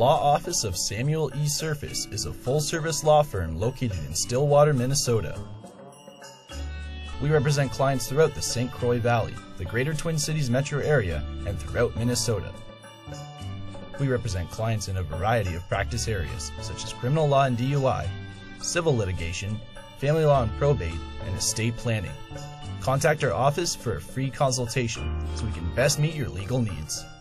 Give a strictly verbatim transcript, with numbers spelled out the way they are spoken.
law office of Samuel E. Surface is a full-service law firm located in Stillwater, Minnesota. We represent clients throughout the Saint Croix Valley, the Greater Twin Cities metro area, and throughout Minnesota. We represent clients in a variety of practice areas, such as criminal law and D U I, civil litigation, family law and probate, and estate planning. Contact our office for a free consultation so we can best meet your legal needs.